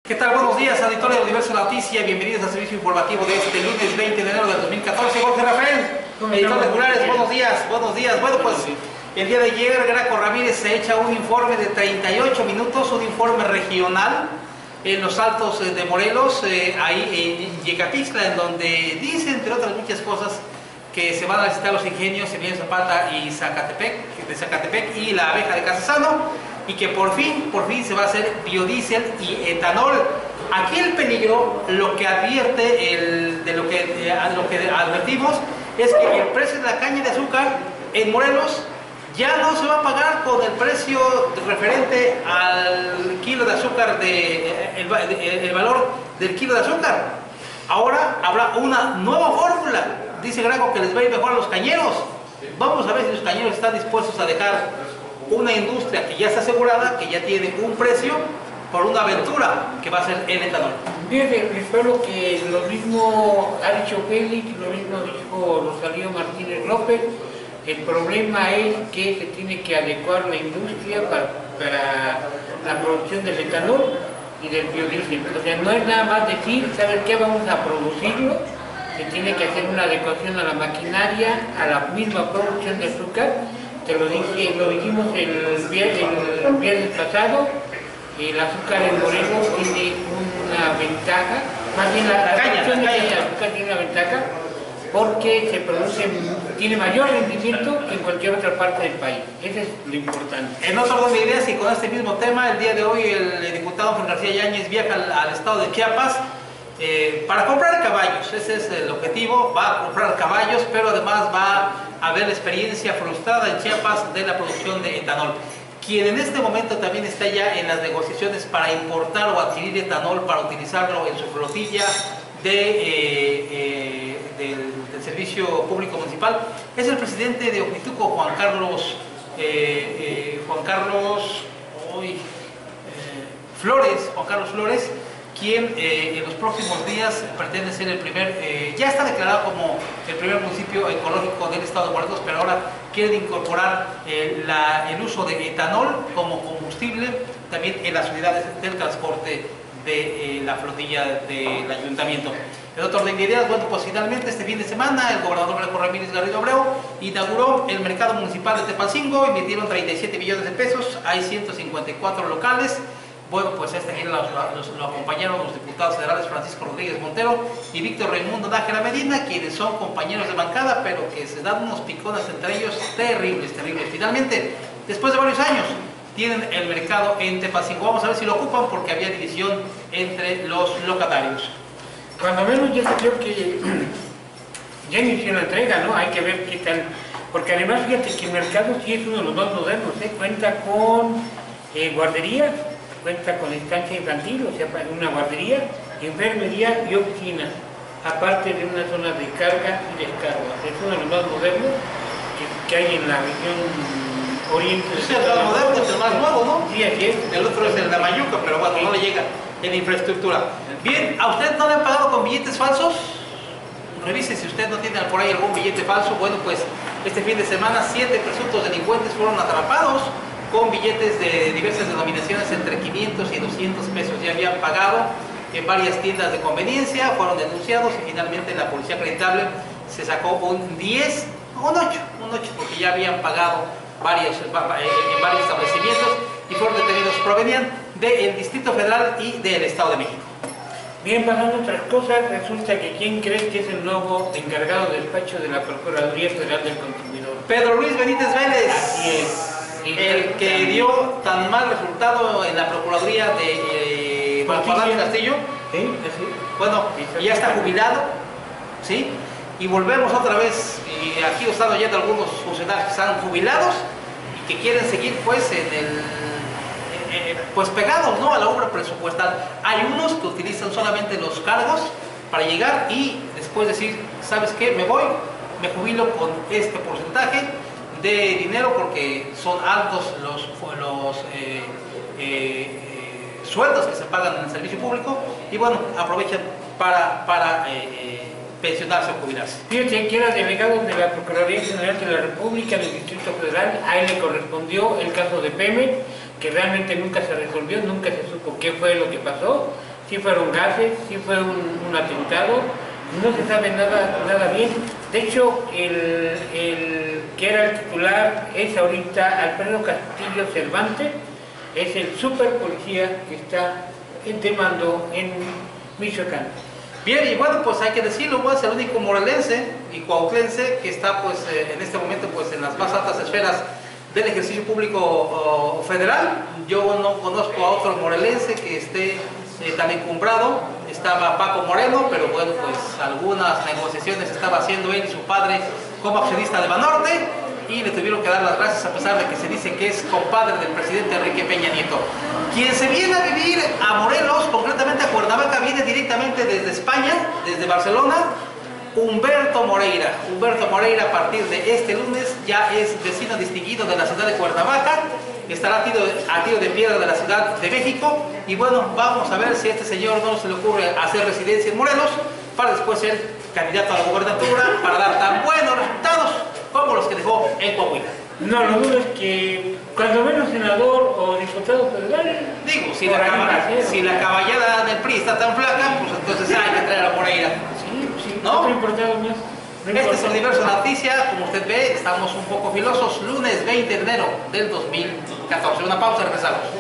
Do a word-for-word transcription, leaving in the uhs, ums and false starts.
¿Qué tal? Buenos días, auditorio de Universo Noticia, bienvenidos al servicio informativo de este lunes veinte de enero del dos mil catorce. Jorge Rafael, editor de Julares, buenos días, buenos días. Bueno, pues el día de ayer Graco Ramírez se echa un informe de treinta y ocho minutos, un informe regional en los Altos de Morelos, eh, ahí en Yecapixtla, en donde dice, entre otras muchas cosas, que se van a visitar los ingenios Emilio Zapata y Zacatepec, de Zacatepec y la abeja de Casasano, y que por fin, por fin se va a hacer biodiesel y etanol. Aquí el peligro, lo que advierte, el, de lo que, eh, lo que advertimos, es que el precio de la caña de azúcar en Morelos ya no se va a pagar con el precio referente al kilo de azúcar, de, el, el, el valor del kilo de azúcar. Ahora habrá una nueva fórmula. Dice Graco que les va a ir mejor a los cañeros. Vamos a ver si los cañeros están dispuestos a dejar una industria que ya está asegurada, que ya tiene un precio, por una aventura que va a ser el etanol. Bien, espero que lo mismo ha dicho Félix, lo mismo dijo Rosalío Martínez López. El problema es que se tiene que adecuar la industria para, para la producción del etanol y del biodiesel. O sea, no es nada más decir, ¿saben qué? Vamos a producirlo. Se tiene que hacer una adecuación a la maquinaria, a la misma producción de azúcar. Te lo, dije, lo dijimos el viernes, el viernes pasado, el azúcar en Morelos tiene una ventaja, más bien la, la caña, producción la de caña. azúcar tiene una ventaja porque se produce, tiene mayor rendimiento que en cualquier otra parte del país. Eso es lo importante. En otro orden de ideas y con este mismo tema, el día de hoy el diputado Juan García Yáñez viaja al, al estado de Chiapas eh, para comprar caballos. Ese es el objetivo, va a comprar caballos, pero además va a ver la experiencia frustrada en Chiapas de la producción de etanol. Quien en este momento también está ya en las negociaciones para importar o adquirir etanol para utilizarlo en su flotilla de, eh, eh, del, del Servicio Público Municipal es el presidente de Ojituco, Juan Carlos eh, eh, Juan Carlos uy, eh, Flores, Juan Carlos Flores, quien eh, en los próximos días pretende ser el primer, eh, ya está declarado como el primer municipio ecológico del estado de Morelos, pero ahora quieren incorporar eh, la, el uso de etanol como combustible también en las unidades del transporte de eh, la flotilla del ayuntamiento. En otro orden de ideas, bueno, pues finalmente este fin de semana el gobernador Graco Ramírez Garrido Abreu inauguró el mercado municipal de Tepalcingo, invirtieron treinta y siete millones de pesos, hay ciento cincuenta y cuatro locales. Bueno, pues este año lo, lo, lo acompañaron los diputados federales Francisco Rodríguez Montero y Víctor Raimundo Nájera Medina, quienes son compañeros de bancada, pero que se dan unos picones entre ellos terribles, terribles. Finalmente, después de varios años, tienen el mercado en Tepalcingo. Vamos a ver si lo ocupan porque había división entre los locatarios. Cuando menos yo creo que ya inició la entrega, ¿no? Hay que ver qué tal. Porque además, fíjate que el mercado sí es uno de los más modernos, ¿eh? Cuenta con eh, guardería, cuenta con estancia infantil, o sea, una guardería, enfermería y oficina, aparte de una zona de carga y descarga. Es uno de los más modernos que, que hay en la región oriente. Es el más moderno, es el más nuevo, ¿no? Sí, así es. El otro es el de Mayuca, pero bueno, sí, no le llega en infraestructura. Bien, ¿a usted no le han pagado con billetes falsos? Revise si usted no tiene por ahí algún billete falso. Bueno, pues este fin de semana siete presuntos delincuentes fueron atrapados con billetes de diversas denominaciones entre quinientos y doscientos pesos. Ya habían pagado en varias tiendas de conveniencia, fueron denunciados y finalmente la policía acreditable se sacó un diez, un ocho, un ocho, porque ya habían pagado varios, en varios establecimientos y fueron detenidos. Provenían del Distrito Federal y del Estado de México. Bien, pasando otras cosas, resulta que ¿quién cree que es el nuevo encargado de despacho de la Procuraduría Federal del Consumidor? Pedro Luis Benítez Vélez. Así es. El que dio tan mal resultado en la Procuraduría de eh, Guadalajara Castillo, ¿sí? ¿Sí? Bueno, ya está jubilado, ¿sí? Y volvemos otra vez, y aquí he estado oyendo algunos funcionarios que están jubilados y que quieren seguir pues en el, eh, pues pegados, ¿no?, a la obra presupuestal. Hay unos que utilizan solamente los cargos para llegar y después decir, ¿sabes qué? Me voy, me jubilo con este porcentaje de dinero porque son altos los, los eh, eh, eh, sueldos que se pagan en el servicio público y bueno, aprovechan para, para eh, eh, pensionarse o jubilarse. Fíjate que era delegado de la Procuraduría General de la República en el Distrito Federal, a él le correspondió el caso de Pemex, que realmente nunca se resolvió, nunca se supo qué fue lo que pasó. si fueron gases, si fue un, un atentado, no se sabe nada, nada bien. De hecho, el, el que era el titular es ahorita Alfredo Castillo Cervantes, es el super policía que está de mando en Michoacán. Bien, y bueno, pues hay que decirlo, pues el único morelense y cuautlense que está pues eh, en este momento pues en las más altas esferas del ejercicio público oh, federal. Yo no conozco a otro morelense que esté eh, tan encumbrado. Estaba Paco Moreno, pero bueno, pues algunas negociaciones estaba haciendo él y su padre como accionista de Banorte, y le tuvieron que dar las gracias a pesar de que se dice que es compadre del presidente Enrique Peña Nieto. Quien se viene a vivir a Morelos, concretamente a Cuernavaca, viene directamente desde España, desde Barcelona, Humberto Moreira. Humberto Moreira a partir de este lunes ya es vecino distinguido de la ciudad de Cuernavaca, estará a tiro, a tiro de piedra de la Ciudad de México, y bueno, vamos a ver si a este señor no se le ocurre hacer residencia en Morelos para después ser candidato a la gobernatura para dar tan buenos resultados como los que dejó en Coahuila. No, lo duro es que cuando menos senador o diputado federal... Digo, si la, caba, si la caballada del P R I está tan flaca, pues entonces hay que traer a Moreira. Sí, sí, ¿no? no importado más. No este es importa. el Universo Noticia, como usted ve, estamos un poco filosos, lunes veinte de enero del dos mil catorce. Una pausa, regresamos.